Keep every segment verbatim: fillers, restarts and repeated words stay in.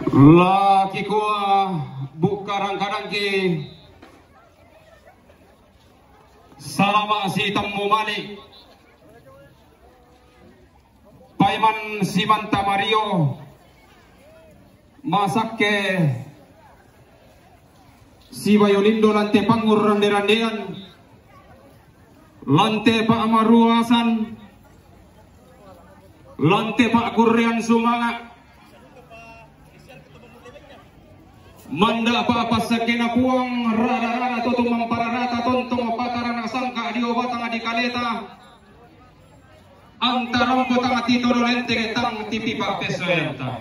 Laki kuah buka rangkadang ki salama si tamu malik Paiman si Manta Mario masak ke si Bayolindo lante pangur rande-randean lante Pak Amaruasan lante Pak Kurian Sumanga manda apa sakena puang rada-rada totung mampararata tontong patarana sangka di obatang di kaleta antara potang tito dolente ketang tipi Pak Pesoenta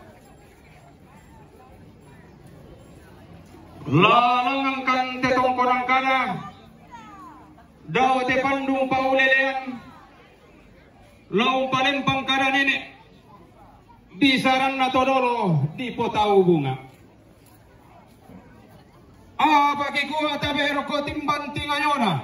lalang kan tetong konang kana daw te pandung paulelean lau palempang kada nenek bisaran na todolo di potau bunga ah bagi kuha tabero ko timbanting ayona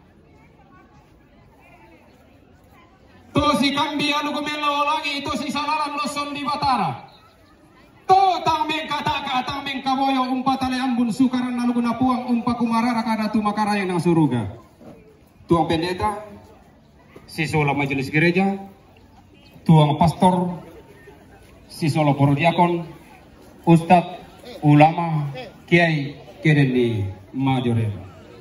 to si kambi anu kumelo lagi itu si salaran loson di Batara to tangmeng kataka tangmeng kaboyo umpatale ambun sukaran nalu guna puang umpa kumarara kada tu makaraya nang suruga tuang pendeta si sola majelis gereja tuang pastor si solo porodiakon ustad ulama kiai keren di Majorel.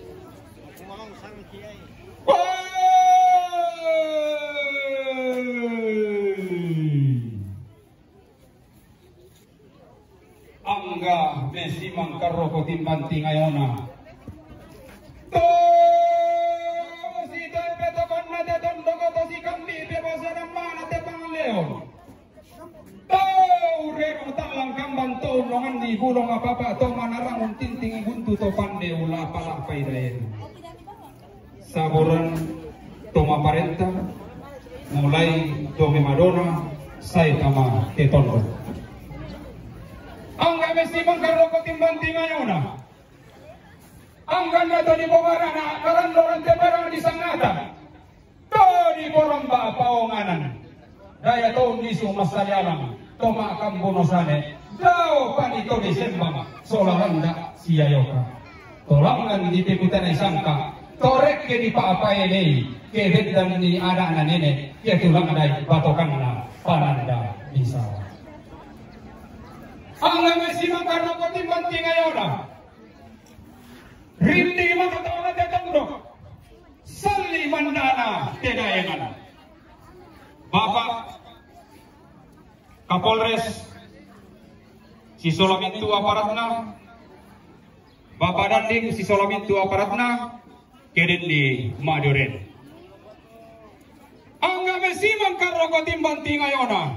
Angga besi mangkaro kotin banting ayona. To si tempe tokan nate tondo koto si kambi bebasa mana te pangaleo. Rero talang kamban to nongan di bulong apa-apa to manarang untinting buntu to pande ula pala paidaen saburan to maparenta mulai to Madonna sai tama ketondo angga mesti mangkaro ko timbanting ayona angga na to di bogarana karandoran te barang di sangata to di boromba paonganan daya to nisu masayalang toma kambono sane dao panito di sembama solaranda siayoka tolangan di pekutan sangka torek ke di paapae nei ke bedan ni ada na nene ke tulang dai batokan na pananda bisa angga mesi mangkarno ko timbanting ayona rindi makatawa te tangdo salli mandana tedayangan Bapak Kapolres si Solamintu aparatna Bapak Danding si Solamintu aparatna keden di Majoren angga mesi mangkaro ko timbanting ayona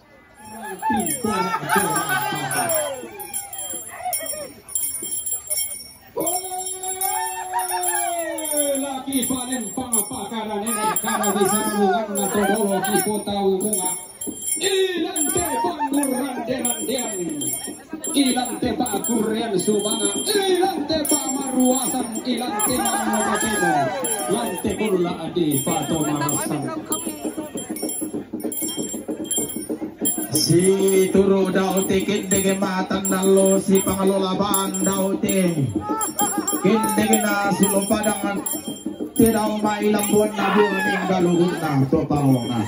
laki panen pangapakaran ini karena bisa menungan na todolo kipota bunga ilante panguran deran-deran ilante pa Kurian Sumanga ilante pa Maruasan ilante Mamatemo lante kurla adi pato marasan si turu daw te kinde matan nalo si pangalolaban daw te kinde na sulumpadangan tidak may lambon na buong galuhon na to pawongan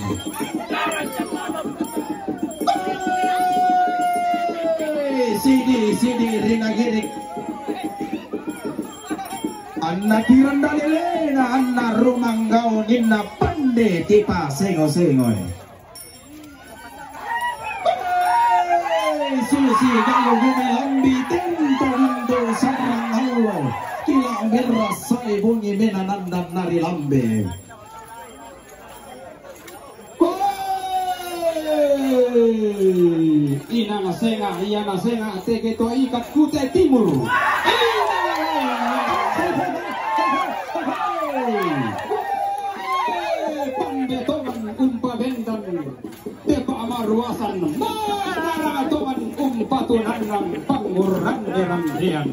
sidi sidi rinagirik anak kirandalile na anak rumanggaw nina pande tipa sengo-sengoy susi gayo gumilambi tento hindo sarang halo kila merasai bunyi menanandang nari lambe ina nasenga iya nasenga teke to ikat kute timur pande toman umpa bendan tepa amaruasan mana toman umpa tunanang pangurang derang dian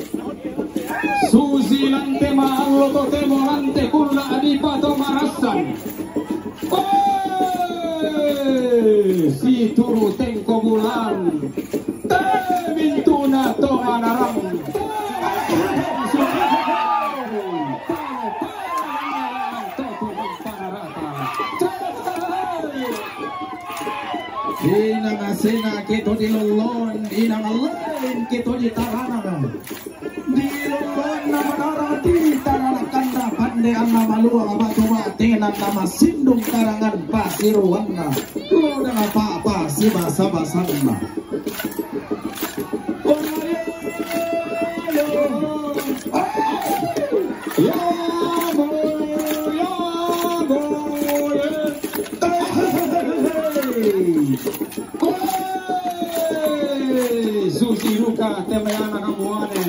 susi lante mahalo to temo lante kulla adipato marasan si turu tengko bulan Inang asina kito dilulon, inang alain kito ditaranang. Dilulon na manarati, taranakan na pandai ang namaluang abatumatin ang namasindong karangan pasiruan na. Lo na apa-apa si basa-basan na. Susi Luka temayana kamuane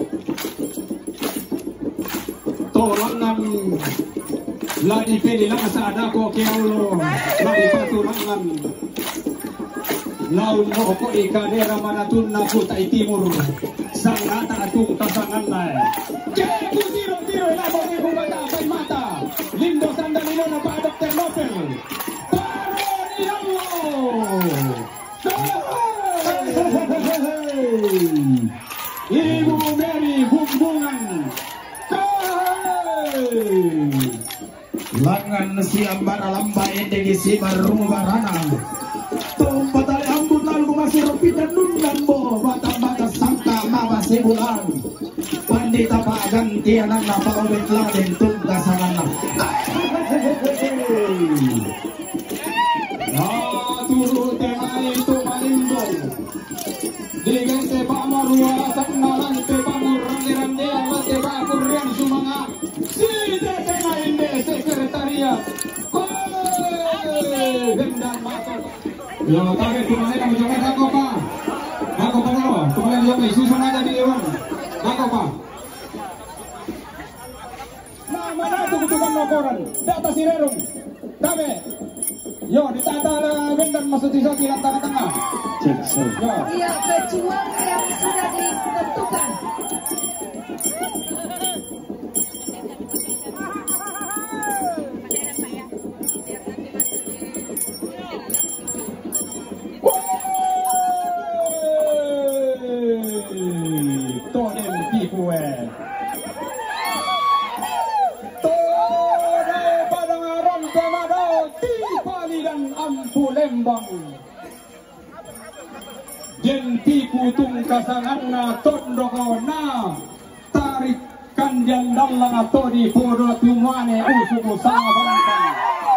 tolangan lagi pili lang sa adako kiaulo lagi paturangan laun mo ko ikadera manatun na puta itimur sang rata atung tasangan na Jeku tiro tiro labo ni bumata kay mata lindo sandalino na pa Dokter Nopel Ibu Mary bumbungan langan siambara lamba endegi si barubarana tompatale ambut lalu masih ropi dan nundambo batang-batang sangka mabasi bulan pandita pak gantian anak pak obet laden tunda sanana turu temai itu malimbong digente pamarua saknalan pe pamurang de mate ba kurang sumanga si tetena inde sekretariat gendang matot yo tage tumane kamu jokat ako pa ako pa no tumane yo may susunod na diwan ako pa na manato kutukan no koran data sirerong dame yo ditata gendang masuk di sila tengah-tengah Iya, pejuang yang sudah ditentukan. Tonen Pikue Tode Padangaran Kamado Tipali dan Ampu Lembang Jenti kutung kasanganna tondoko na tarik kandian dalang atau di podo tumane usuku sama bantang.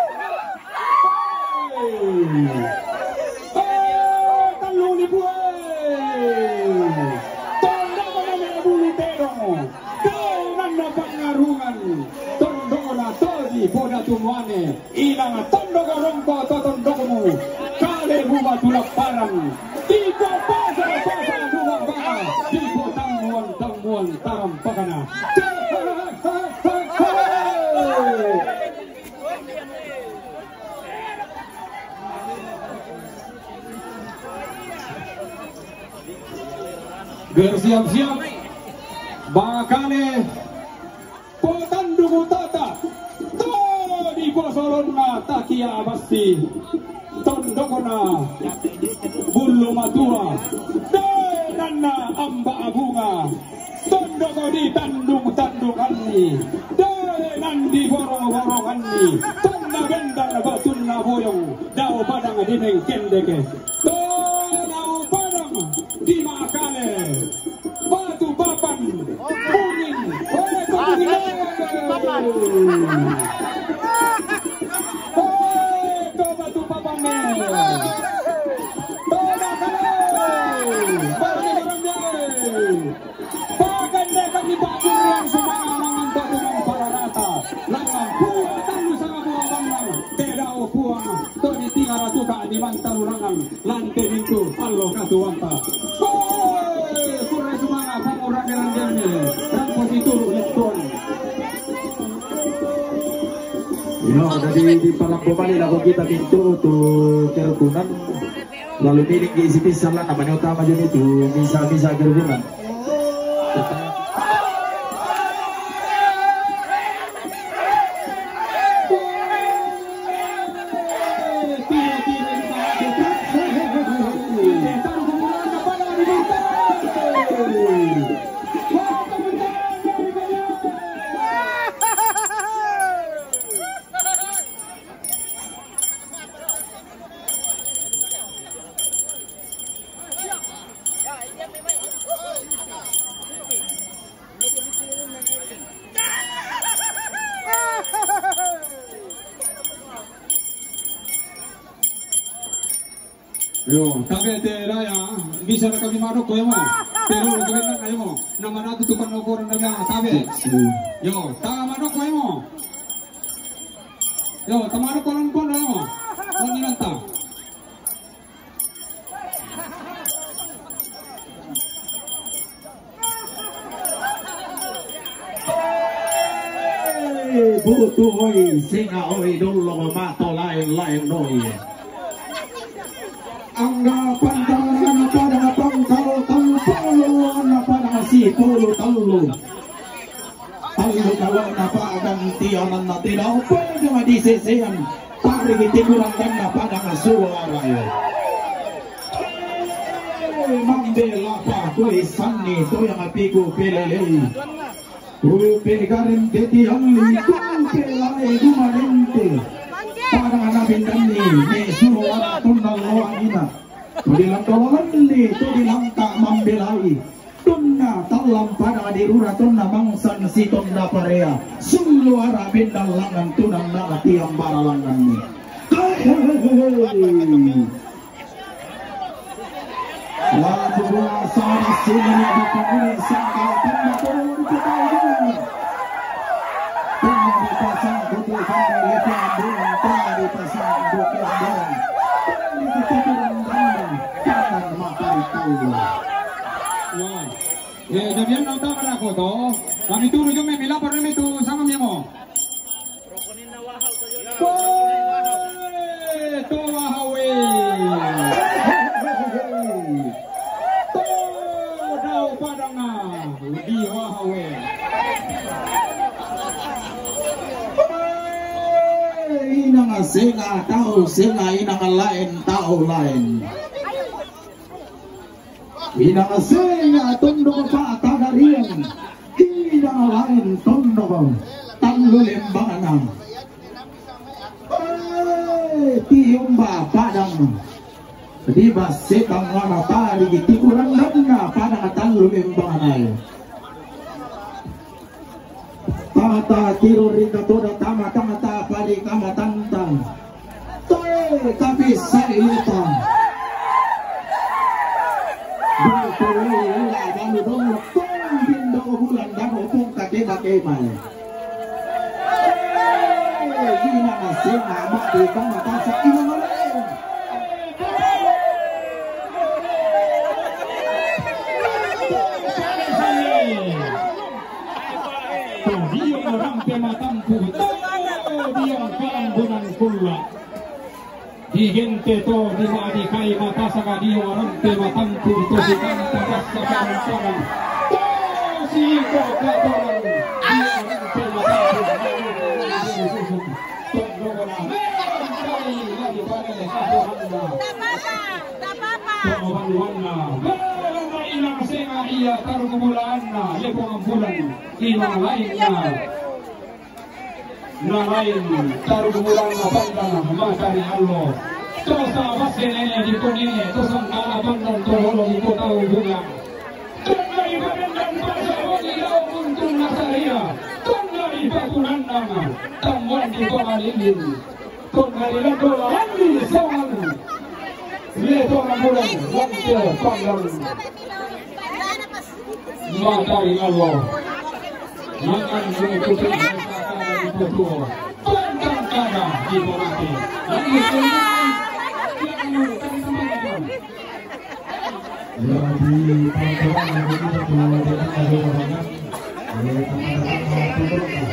Oh, talung di buai. Tondoko na may bulu terong. Kau nanda pangarungan. Tondoko na todi podo tumane. Ilang tondoko rompo to tondoko mu. Kale buba tulak parang. Tipo pasal pasal buang baka, tipo tangguan tangguan taram pakana. Bersiap-siap, bakale potandugu tata, to di posolon na takia abasti. Tondokona bulu matua denana amba abunga tondoko di tandung tandung anni denan di borong borong anni tonna gendang batun na boyong dau padang dineng kendeke to dau padang di makale batu papan kuning oleh kuning di mantan urangan lantai itu allo katuanta kurang semangat orang yang jamnya dan positur lekton ya jadi di palang kembali lagu kita pintu untuk kerukunan lalu miring di isi pisah lah namanya utama jadi itu bisa-bisa kerukunan Yo, tabe te raya, bisa na kami manok ko mo. Pero gawin na kayo mo. Na manatutupan ko rin na tabe. Yo, ta manok ko mo. Yo, ta manok ko lang po na mo. Ano nilanta? Buto oi, singa oi, dulu mato lain lain noi. Anggapan tangan pada pangkal talu na pada si pulu talu. Talu kalau napa gantian na tidak apa cuma di sesean. Tarik tikuran dan pada suara ya. Mambela pa koi sanni to yang apiku pelele. Rupegarin dedi angli pelai gumarente. Pada nabi nani ne suara tundal loangina. Tudilang dolongan ni tudilang tak membelai. Tunna talam pada dirura tunna mangsan si tunna parea. Sulu ara bindal langan tunang na tiang baralangan ni. Lagu sana sini di panggung sangka tunna turun ke tahu. Tunna dipasang buku kami lepas bulan tunna dipasang buku bulan. Tunna dipasang bulan jangan makan tahu. Ya, Davian nota para ko to. Kami turu yo me mila par me tu sama mi mo. To wahawe. To dau padanga. Di wahawe. Inang singa tahu singa inang lain tahu lain. Inang singa tunduk pa tagarian. Inang lain tunduk tanglu lembangan. Tiumba padang. Di basetang wana tali tikuran na padang tanglu lembangan. Tata kiruri toda tama tama ta pali kama tantang. Toy tapi sayuta. Bukulai la dalu dong tong bindo bulan dalu tong kake kake mai. Gina nasib nama di kama tasa ina malay. Di gente to di ma di kai mata saka di orang te matampu to si kan pada saban saban to si ko ka to di orang te matampu to dogona kai lagi pada sa to handa Tak apa, tak apa. to wanwana na ina kasenga iya taru kumulaan na lepo ang bulan ina lain na na lain taru kumulaan na pandang matari Allah. Tosa basene di konine tosa kala bandang tolo di kota Ubunga. Tungga ibadan dan pasawati lau untuk nasaria. Tungga ibatunan nama tamuan di komalilin. Tungga iladola lagi sawan. Leto rambulan langkir pandang. Matari Allah. Makan menutupi kata di petua. Pandang kada di borati. Lagi Jadi pangkalan yang kita buat dengan ada orang oleh teman-teman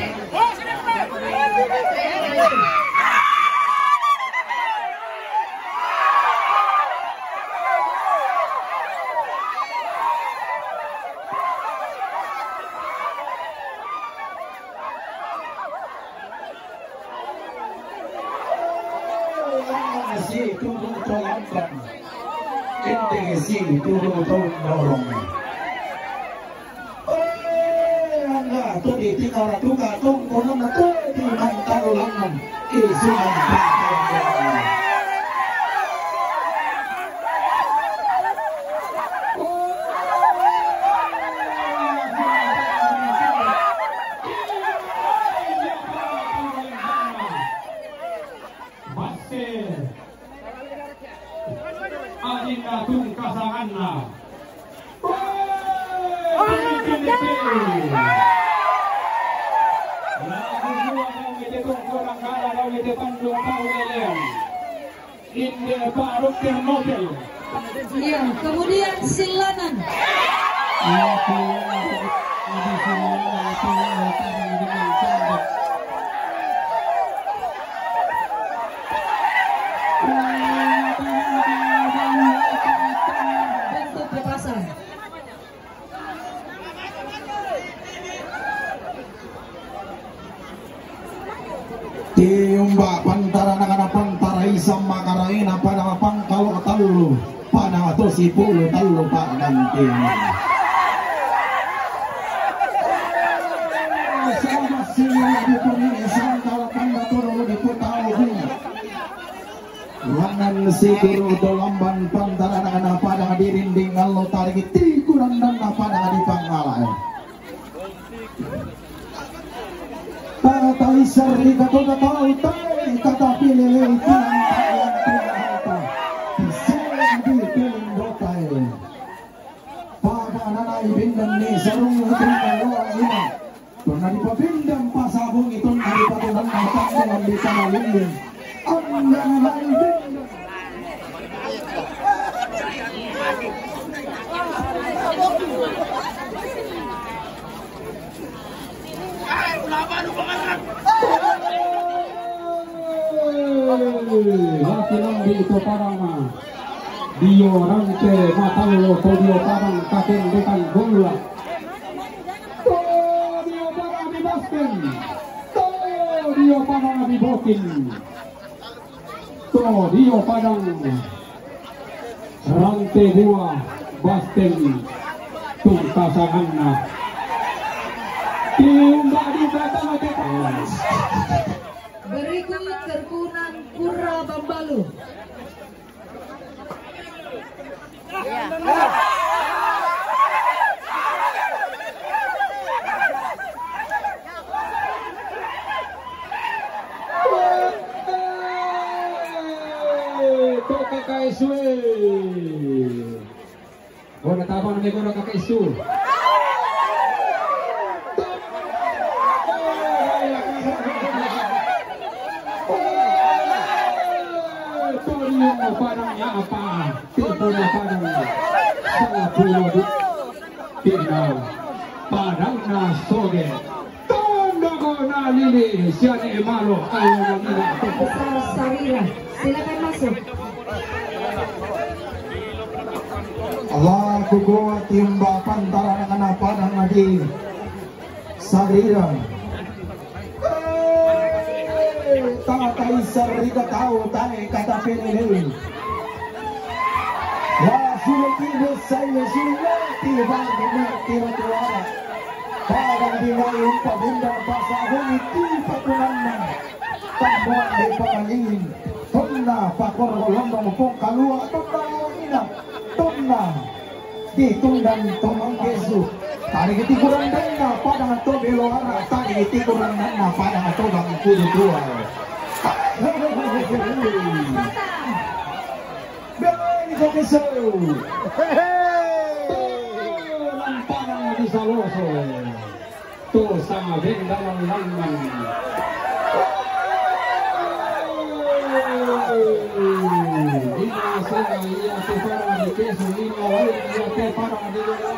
masih turun tolong. Ini sih turun turun dorong. Oh, enggak tuh di tinggal tuka tuh konon tuh di mantar langan isuan pakai. Adinda tungkasanganna. Iya, kemudian silanan. Bentuk perpasan. Tiumba pantara nagana pantara isang makaraina pada pangkalo talu pada to si pulo talu pa ganti. Sama sila di puni isang kala panda toro di putao bunga. Wangan siguro to lamban pantara nagana pada dirinding allo tarik tikuran dan pada di pangalay. Tatay sari kato na tao tay katapilili tinang tayang pinahata isang di piling dotay pagananay bindan ni sarung hatong kalawa ina kung naripabindang pasabong itong naripatunan ng takong ang di panalingin ang nanay bindan laki lambi itu parang Dio rante matalo to Dio parang kaken dekan bola to Dio parang di basken to Dio parang di bokin to Dio parang rante dua basken tungkasanganna timba di belakang depan. Berikut terpunan Pura Bambalu. Toke kaisu. Oh, natapang na ko na kaisu. Torino parang apa? Tipo na parang sa pulo tina parang na soge. Tondo ko na lili siya ni Emalo ayaw na nila. Besar Sarira, silakan masuk. Allah kukuha timba pantara ng anapan ang nadi Sarira. Tatay sari ka tao tayo katapinilin. Ya sulukino sa'yo sulati bagay tira-tira. Parang di ngayong pabindang pasabong iti patunan na. Tambuan ay pakalingin. Tumna pakorolong pong kalua. Tumna ina. Tumna. Di tundan tumang kesu. Tarik iti kurang na padang ato beloara. Tarik iti kurang na padang ato bang kudu tua. Beli ko kesu. Lampangan di saloso. To sama bendalang langman. Ina sana iya te para di kesu ina wai iya te para di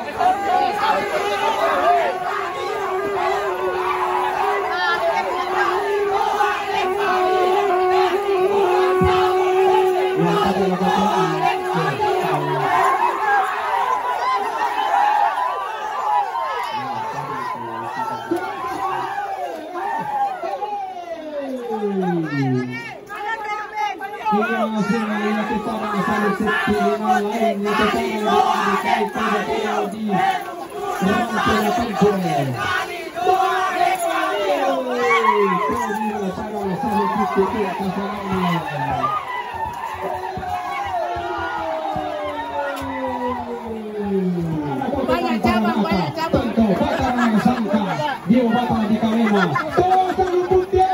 Banyak cabang, banyak cabang. Dia batang di Kalema. Total putih.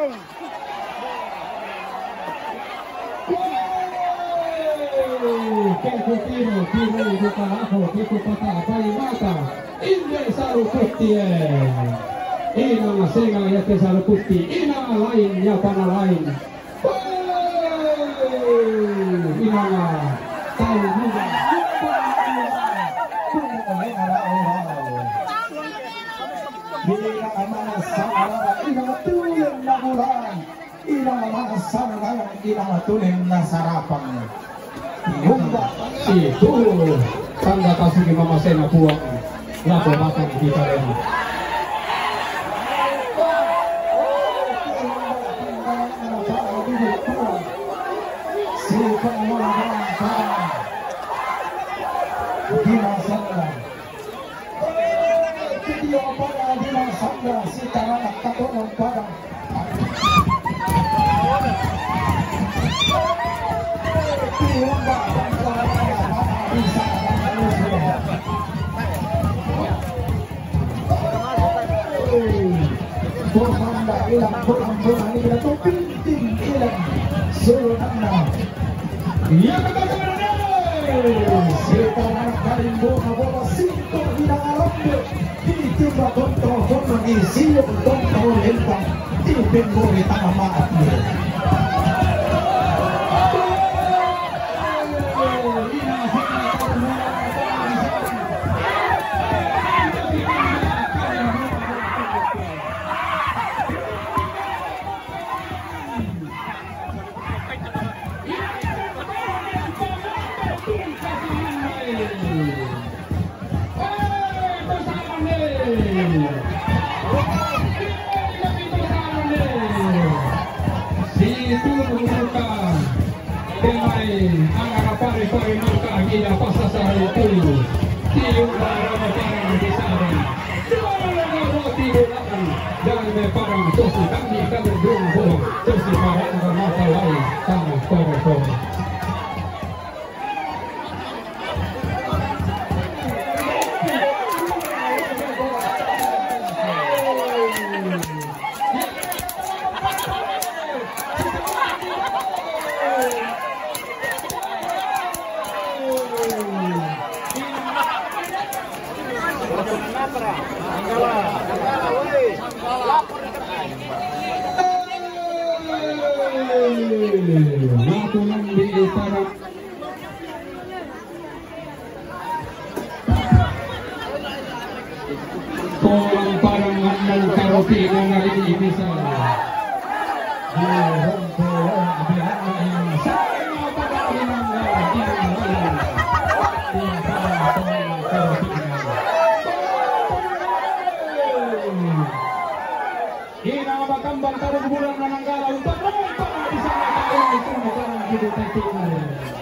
Keku tiro, tiro buka ako, keku pata, bayi mata, inde saru putih. Ina senga yake saru putih, ina lain ya pana lain. Ina tahu juga. Bila amanah saudara, ina tulen nabulan, ina amanah saudara, ina tulen nasarapang. Itu tanda kasih di Mama Sena buat lapo makan kita ini. Ilang kurang-kurang ini kita tuh pinting ilang Sultana. Iya kata-kata sekarang kali bola bola sinto ilang alambe ditimba kontrol kontrol isi kontrol lempang tipin bola tengah maaf nih. Tolong parang ngandang karopi na narinig bisa. Hirong tolong abihan na yang sama pagkakinan na ginagawa. Yung parang tolong karopi na. Hinabagambang tarong bulang na nanggala. Untuk naman para bisa nakakaroon ito na parang hidup ay tingnan.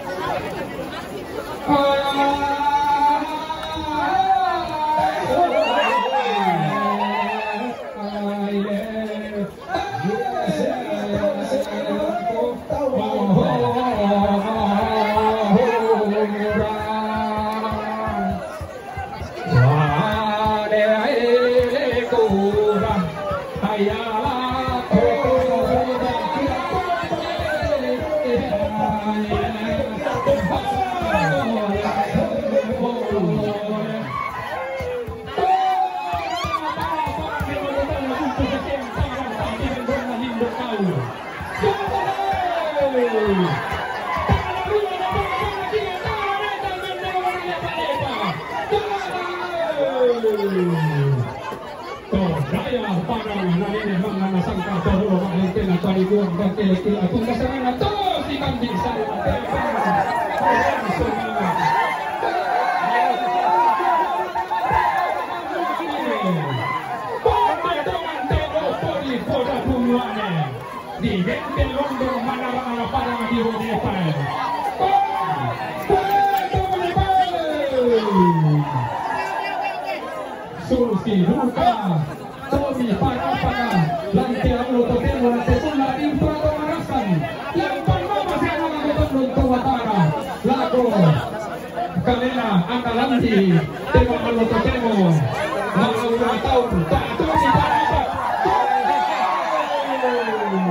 Sulsi Luka Tommy Parapana Lante Amulo Temo Lante Tula Impra Tomarasan yang pertama saya mengatakan untuk Watara Lago Kalena Akalanti Temo Amulo Temo Mga ulang tahun Tak Tommy Parapana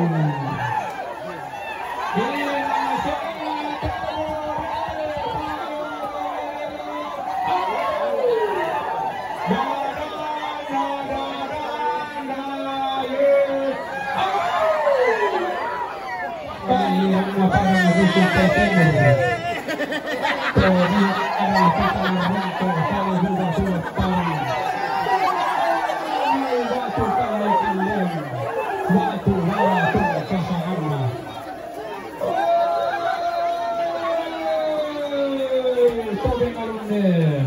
para Risiko Timur. Tony adalah pasangan Ranto kali juga buat Tony. Waktu kali kalian, waktu waktu pasangannya. Tobi Alumni.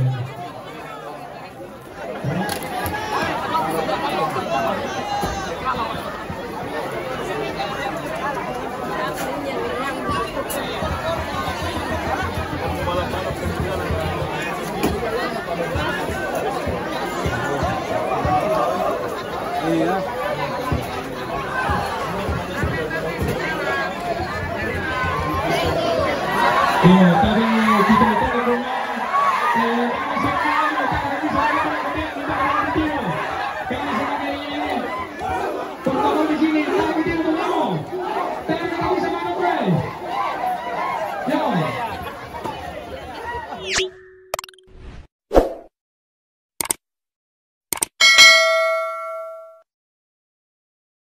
Iya.